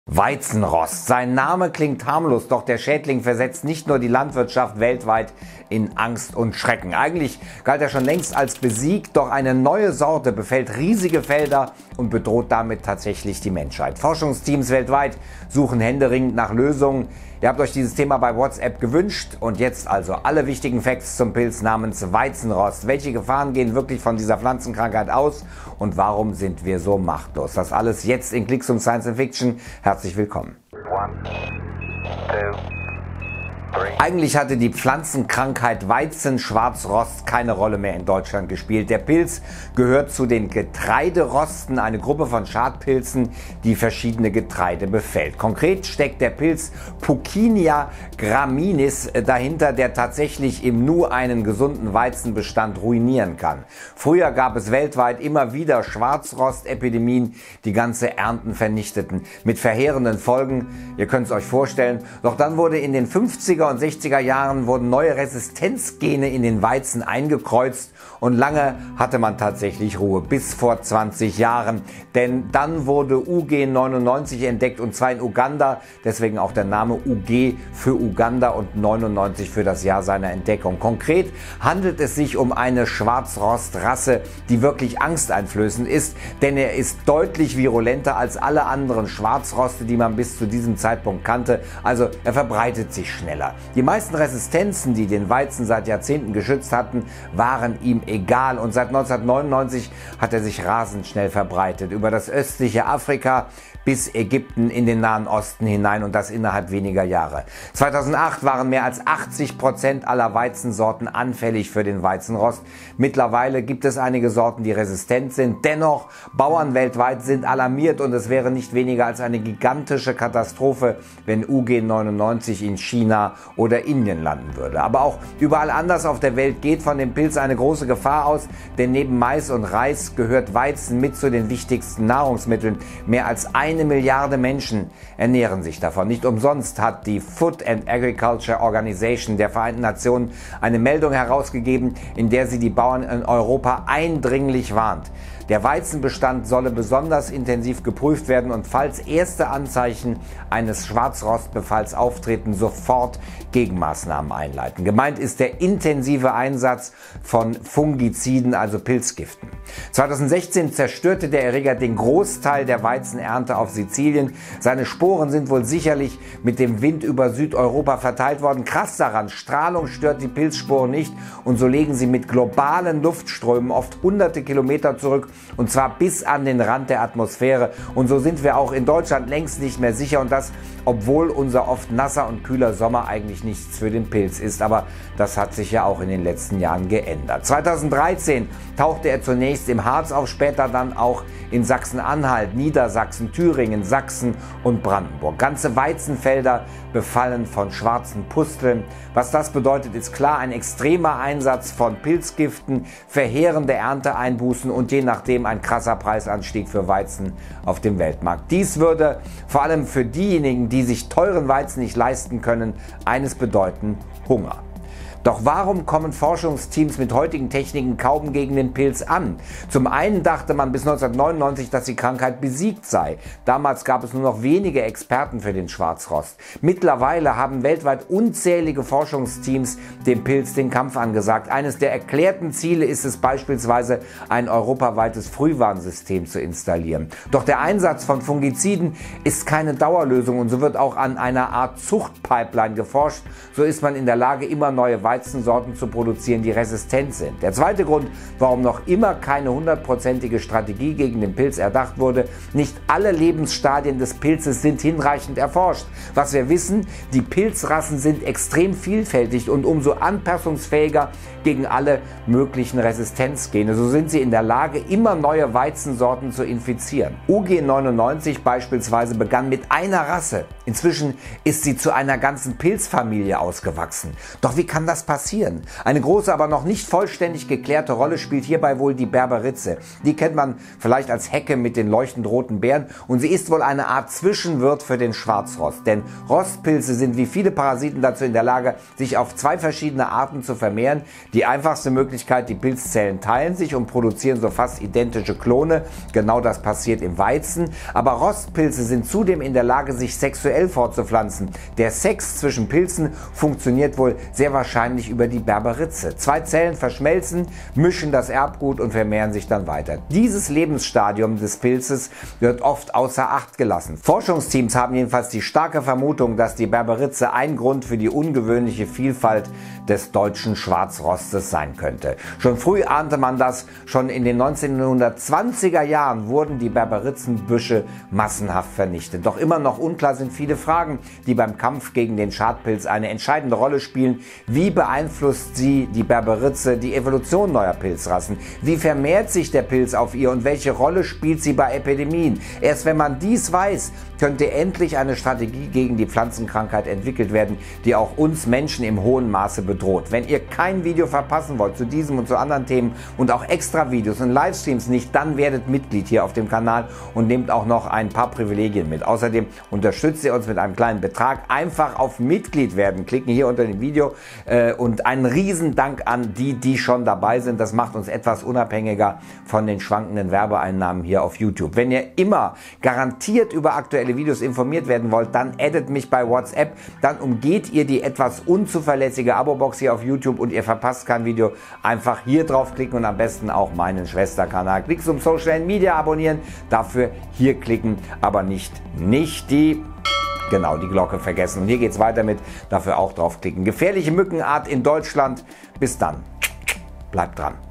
Weizenrost. Sein Name klingt harmlos, doch der Schädling versetzt nicht nur die Landwirtschaft weltweit in Angst und Schrecken. Eigentlich galt er schon längst als besiegt, doch eine neue Sorte befällt riesige Felder und bedroht damit tatsächlich die Menschheit. Forschungsteams weltweit suchen händeringend nach Lösungen. Ihr habt euch dieses Thema bei WhatsApp gewünscht und jetzt also alle wichtigen Facts zum Pilz namens Weizenrost. Welche Gefahren gehen wirklich von dieser Pflanzenkrankheit aus und warum sind wir so machtlos? Das alles jetzt in Klicks um Science and Fiction. Herzlich willkommen. 1, 2, 3. Eigentlich hatte die Pflanzenkrankheit Weizenschwarzrost keine Rolle mehr in Deutschland gespielt. Der Pilz gehört zu den Getreiderosten, eine Gruppe von Schadpilzen, die verschiedene Getreide befällt. Konkret steckt der Pilz Puccinia graminis dahinter, der tatsächlich im Nu einen gesunden Weizenbestand ruinieren kann. Früher gab es weltweit immer wieder Schwarzrostepidemien, die ganze Ernten vernichteten, mit verheerenden Folgen. Ihr könnt es euch vorstellen. Doch dann wurde in den 50er und 60er Jahren wurden neue Resistenzgene in den Weizen eingekreuzt und lange hatte man tatsächlich Ruhe, bis vor 20 Jahren. Denn dann wurde UG99 entdeckt und zwar in Uganda, deswegen auch der Name UG für Uganda und 99 für das Jahr seiner Entdeckung. Konkret handelt es sich um eine Schwarzrostrasse, die wirklich angsteinflößend ist, denn er ist deutlich virulenter als alle anderen Schwarzroste, die man bis zu diesem Zeitpunkt kannte, also er verbreitet sich schneller. Die meisten Resistenzen, die den Weizen seit Jahrzehnten geschützt hatten, waren ihm egal und seit 1999 hat er sich rasend schnell verbreitet über das östliche Afrika bis Ägypten in den Nahen Osten hinein und das innerhalb weniger Jahre. 2008 waren mehr als 80% aller Weizensorten anfällig für den Weizenrost. Mittlerweile gibt es einige Sorten, die resistent sind. Dennoch, Bauern weltweit sind alarmiert und es wäre nicht weniger als eine gigantische Katastrophe, wenn UG99 in China oder Indien landen würde. Aber auch überall anders auf der Welt geht von dem Pilz eine große Gefahr aus, denn neben Mais und Reis gehört Weizen mit zu den wichtigsten Nahrungsmitteln. Mehr als 1 Milliarde Menschen ernähren sich davon. Nicht umsonst hat die Food and Agriculture Organization der Vereinten Nationen eine Meldung herausgegeben, in der sie die Bauern in Europa eindringlich warnt. Der Weizenbestand solle besonders intensiv geprüft werden und falls erste Anzeichen eines Schwarzrostbefalls auftreten, sofort Gegenmaßnahmen einleiten. Gemeint ist der intensive Einsatz von Fungiziden, also Pilzgiften. 2016 zerstörte der Erreger den Großteil der Weizenernte auf Sizilien. Seine Sporen sind wohl sicherlich mit dem Wind über Südeuropa verteilt worden. Krass daran, Strahlung stört die Pilzsporen nicht und so legen sie mit globalen Luftströmen oft hunderte Kilometer zurück und zwar bis an den Rand der Atmosphäre. Und so sind wir auch in Deutschland längst nicht mehr sicher und das, obwohl unser oft nasser und kühler Sommer eigentlich nichts für den Pilz ist. Aber das hat sich ja auch in den letzten Jahren geändert. 2013 tauchte er zunächst im Harz auf, später dann auch in Sachsen-Anhalt, Niedersachsen, Thüringen, Sachsen und Brandenburg. Ganze Weizenfelder befallen von schwarzen Pusteln. Was das bedeutet, ist klar: ein extremer Einsatz von Pilzgiften, verheerende Ernteeinbußen und je nachdem ein krasser Preisanstieg für Weizen auf dem Weltmarkt. Dies würde vor allem für diejenigen, die sich teuren Weizen nicht leisten können, eines bedeuten: Hunger. Doch warum kommen Forschungsteams mit heutigen Techniken kaum gegen den Pilz an? Zum einen dachte man bis 1999, dass die Krankheit besiegt sei. Damals gab es nur noch wenige Experten für den Schwarzrost. Mittlerweile haben weltweit unzählige Forschungsteams dem Pilz den Kampf angesagt. Eines der erklärten Ziele ist es beispielsweise, ein europaweites Frühwarnsystem zu installieren. Doch der Einsatz von Fungiziden ist keine Dauerlösung und so wird auch an einer Art Zuchtpipeline geforscht. So ist man in der Lage, immer neue Weizensorten zu produzieren, die resistent sind. Der zweite Grund, warum noch immer keine 100%ige Strategie gegen den Pilz erdacht wurde: nicht alle Lebensstadien des Pilzes sind hinreichend erforscht. Was wir wissen: die Pilzrassen sind extrem vielfältig und umso anpassungsfähiger gegen alle möglichen Resistenzgene. So sind sie in der Lage, immer neue Weizensorten zu infizieren. UG99 beispielsweise begann mit einer Rasse. In Inzwischen ist sie zu einer ganzen Pilzfamilie ausgewachsen. Doch wie kann das passieren? Eine große, aber noch nicht vollständig geklärte Rolle spielt hierbei wohl die Berberitze. Die kennt man vielleicht als Hecke mit den leuchtend roten Beeren und sie ist wohl eine Art Zwischenwirt für den Schwarzrost. Denn Rostpilze sind wie viele Parasiten dazu in der Lage, sich auf zwei verschiedene Arten zu vermehren. Die einfachste Möglichkeit, die Pilzzellen teilen sich und produzieren so fast identische Klone. Genau das passiert im Weizen. Aber Rostpilze sind zudem in der Lage, sich sexuell fortzupflanzen. Der Sex zwischen Pilzen funktioniert wohl sehr wahrscheinlich über die Berberitze. Zwei Zellen verschmelzen, mischen das Erbgut und vermehren sich dann weiter. Dieses Lebensstadium des Pilzes wird oft außer Acht gelassen. Forschungsteams haben jedenfalls die starke Vermutung, dass die Berberitze ein Grund für die ungewöhnliche Vielfalt des deutschen Schwarzrostes sein könnte. Schon früh ahnte man das. Schon in den 1920er Jahren wurden die Berberitzenbüsche massenhaft vernichtet. Doch immer noch unklar sind viele Fragen, die beim Kampf gegen den Schadpilz eine entscheidende Rolle spielen. Wie beeinflusst die Berberitze die Evolution neuer Pilzrassen? Wie vermehrt sich der Pilz auf ihr und welche Rolle spielt sie bei Epidemien? Erst wenn man dies weiß, könnte endlich eine Strategie gegen die Pflanzenkrankheit entwickelt werden, die auch uns Menschen im hohen Maße bedroht. Wenn ihr kein Video verpassen wollt zu diesem und zu anderen Themen und auch extra Videos und Livestreams nicht, dann werdet Mitglied hier auf dem Kanal und nehmt auch noch ein paar Privilegien mit. Außerdem unterstützt ihr uns mit einem kleinen Betrag. Einfach auf Mitglied werden klicken hier unter dem Video und einen riesen Dank an die schon dabei sind. Das macht uns etwas unabhängiger von den schwankenden Werbeeinnahmen hier auf YouTube. Wenn ihr immer garantiert über aktuelle Videos informiert werden wollt, dann addet mich bei WhatsApp. Dann umgeht ihr die etwas unzuverlässige Abo-Box hier auf YouTube und ihr verpasst kein Video. Einfach hier draufklicken und am besten auch meinen Schwesterkanal Klicks um Social Media abonnieren. Dafür hier klicken, aber nicht die Glocke vergessen. Und hier geht's weiter mit, dafür auch draufklicken. Gefährliche Mückenart in Deutschland. Bis dann. Bleibt dran.